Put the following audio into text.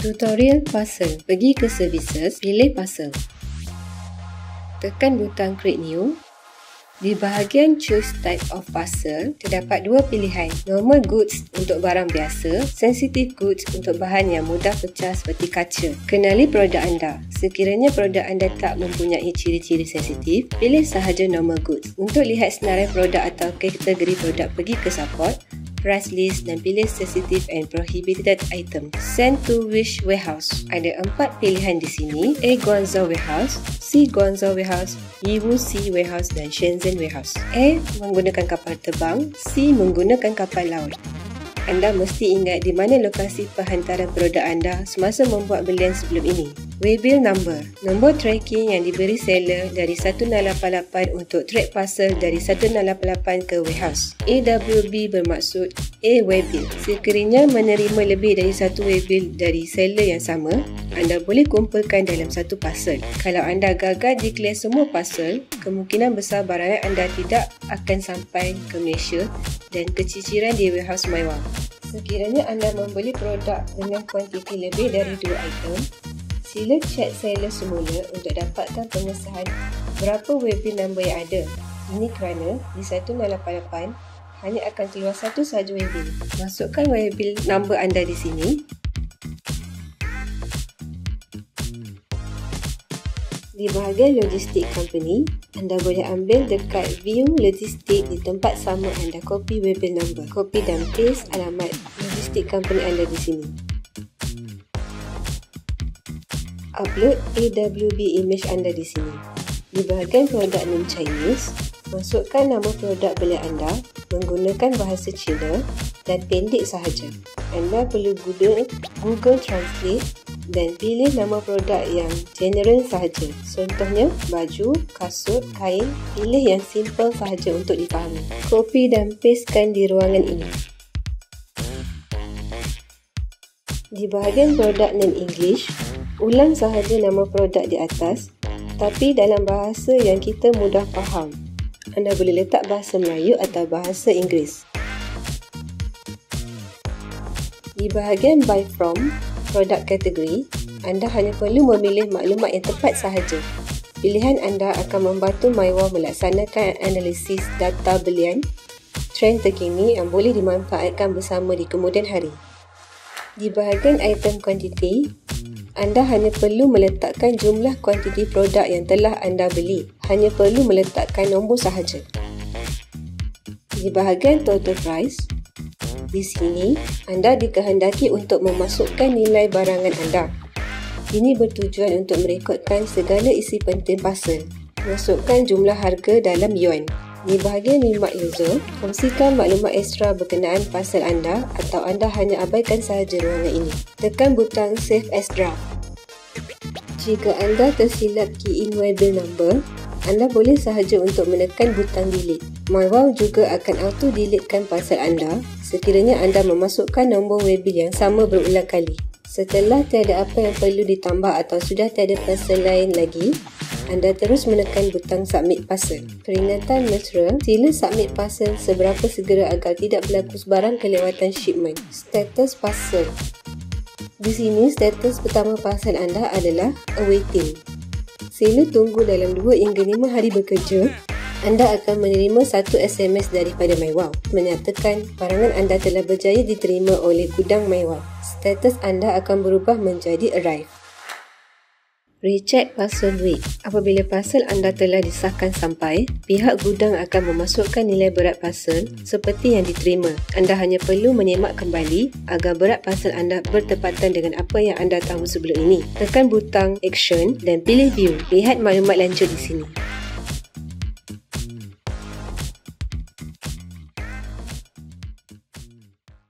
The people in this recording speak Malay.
Tutorial parcel. Pergi ke services, pilih parcel. Tekan butang create new. Di bahagian choose type of parcel, terdapat dua pilihan. Normal goods untuk barang biasa, sensitive goods untuk bahan yang mudah pecah seperti kaca. Kenali produk anda. Sekiranya produk anda tak mempunyai ciri-ciri sensitif, pilih sahaja normal goods. Untuk lihat senarai produk atau kategori produk, pergi ke support, price list dan pilih sensitive and prohibited item. Send to which warehouse? Ada 4 pilihan di sini. A. Guangzhou Warehouse, C. Guangzhou Warehouse, Yiwu Sea Warehouse dan Shenzhen Warehouse. A. Menggunakan kapal terbang, C. Menggunakan kapal laut. Anda mesti ingat di mana lokasi penghantaran produk anda semasa membuat belian sebelum ini. Waybill number, nombor tracking yang diberi seller dari 1988 untuk track parcel dari 1988 ke warehouse. AWB bermaksud A waybill. Sekiranya menerima lebih dari satu waybill dari seller yang sama, anda boleh kumpulkan dalam satu parcel. Kalau anda gagal declare semua parcel, kemungkinan besar barang anda tidak akan sampai ke Malaysia dan keciciran di warehouse Maiwang. Sekiranya anda membeli produk dengan kuantiti lebih dari 2 item, sila cek seller semula untuk dapatkan pengesahan berapa waybill number yang ada. Ini kerana di 1988 hanya akan keluar satu sahaja waybill. Masukkan waybill number anda di sini. Di bahagian logistik company, anda boleh ambil dekat view logistik di tempat sama anda copy waybill number. Copy dan paste alamat logistik company anda di sini. Upload AWB image anda di sini. Di bahagian product name Chinese, masukkan nama produk belian anda menggunakan bahasa Cina dan pendek sahaja. Anda perlu guna Google Translate dan pilih nama produk yang general sahaja. Contohnya, baju, kasut, kain. Pilih yang simple sahaja untuk difahami. Copy dan pastekan di ruangan ini. Di bahagian produk name English, ulang sahaja nama produk di atas, tapi dalam bahasa yang kita mudah faham. Anda boleh letak bahasa Melayu atau bahasa Inggeris. Di bahagian buy from, produk kategori, anda hanya perlu memilih maklumat yang tepat sahaja. Pilihan anda akan membantu Maiwang melaksanakan analisis data belian, trend terkini yang boleh dimanfaatkan bersama di kemudian hari. Di bahagian item quantity, anda hanya perlu meletakkan jumlah kuantiti produk yang telah anda beli. Hanya perlu meletakkan nombor sahaja. Di bahagian total price, di sini, anda dikehendaki untuk memasukkan nilai barangan anda. Ini bertujuan untuk merekodkan segala isi penting parcel. Masukkan jumlah harga dalam yuan. Di bahagian remark user, kongsikan maklumat ekstra berkenaan parcel anda atau anda hanya abaikan sahaja ruangan ini. Tekan butang Save as Draft. Jika anda tersilap key in waybill number, anda boleh sahaja untuk menekan butang delete. Maiwang juga akan auto-deletekan parcel anda sekiranya anda memasukkan nombor waybill yang sama berulang kali. Setelah tiada apa yang perlu ditambah atau sudah tiada parcel lain lagi, anda terus menekan butang submit parcel. Peringatan mesra, sila submit parcel seberapa segera agar tidak berlaku sebarang kelewatan shipment. Status parcel. Di sini, status pertama parcel anda adalah awaiting. Sila tunggu dalam 2 hingga 5 hari bekerja, anda akan menerima satu SMS daripada Maiwang menyatakan barangan anda telah berjaya diterima oleh gudang Maiwang. Status anda akan berubah menjadi arrive. Recheck parcel weight. Apabila parcel anda telah disahkan sampai, pihak gudang akan memasukkan nilai berat parcel seperti yang diterima. Anda hanya perlu menyemak kembali agar berat parcel anda bertepatan dengan apa yang anda tahu sebelum ini. Tekan butang Action dan pilih View. Lihat maklumat lanjut di sini.